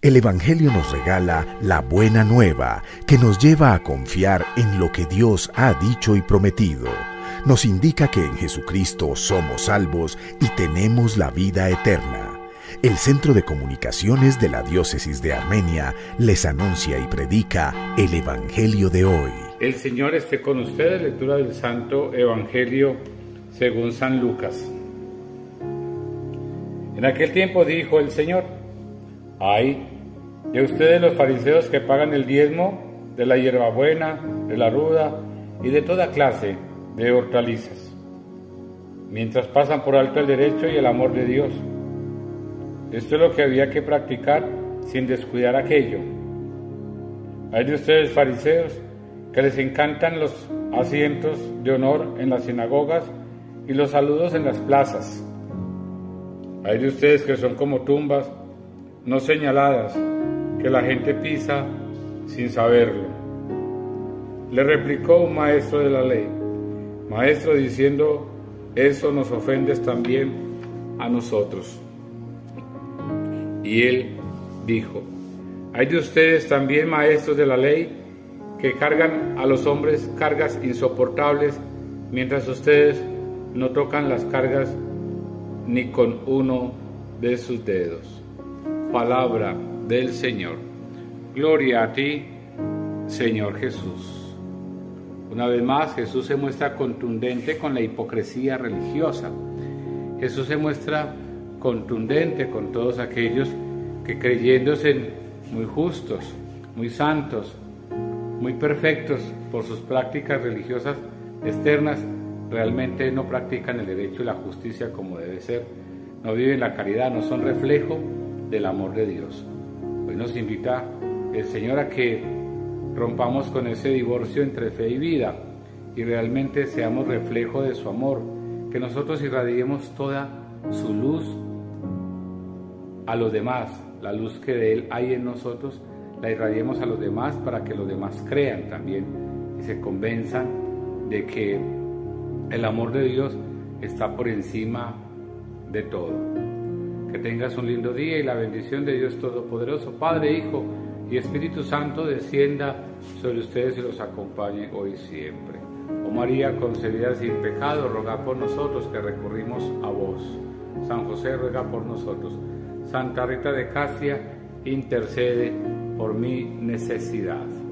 El Evangelio nos regala la buena nueva que nos lleva a confiar en lo que Dios ha dicho y prometido. Nos indica que en Jesucristo somos salvos y tenemos la vida eterna. El Centro de Comunicaciones de la Diócesis de Armenia les anuncia y predica el Evangelio de hoy. El Señor esté con ustedes. Lectura del Santo Evangelio según San Lucas. En aquel tiempo dijo el Señor: ¡ay de ustedes los fariseos que pagan el diezmo de la hierbabuena, de la ruda y de toda clase de hortalizas, mientras pasan por alto el derecho y el amor de Dios! Esto es lo que había que practicar sin descuidar aquello. Hay de ustedes fariseos que les encantan los asientos de honor en las sinagogas y los saludos en las plazas. Hay de ustedes que son como tumbas no señaladas, que la gente pisa sin saberlo. Le replicó un maestro de la ley: Maestro, diciendo eso nos ofendes también a nosotros. Y él dijo: hay de ustedes también, maestros de la ley, que cargan a los hombres cargas insoportables, mientras ustedes no tocan las cargas ni con uno de sus dedos. Palabra del Señor. Gloria a ti, Señor Jesús. Una vez más, Jesús se muestra contundente con la hipocresía religiosa. Jesús se muestra contundente con todos aquellos que, creyéndose muy justos, muy santos, muy perfectos por sus prácticas religiosas externas, realmente no practican el derecho y la justicia como debe ser, no viven la caridad, no son reflejo del amor de Dios. Hoy nos invita el Señor a que rompamos con ese divorcio entre fe y vida y realmente seamos reflejo de su amor, que nosotros irradiemos toda su luz a los demás, la luz que de Él hay en nosotros, la irradiemos a los demás para que los demás crean también y se convenzan de que el amor de Dios está por encima de todo. Que tengas un lindo día y la bendición de Dios Todopoderoso, Padre, Hijo y Espíritu Santo, descienda sobre ustedes y los acompañe hoy y siempre. Oh María concebida sin pecado, ruega por nosotros que recurrimos a vos. San José, ruega por nosotros. Santa Rita de Casia, intercede por mi necesidad.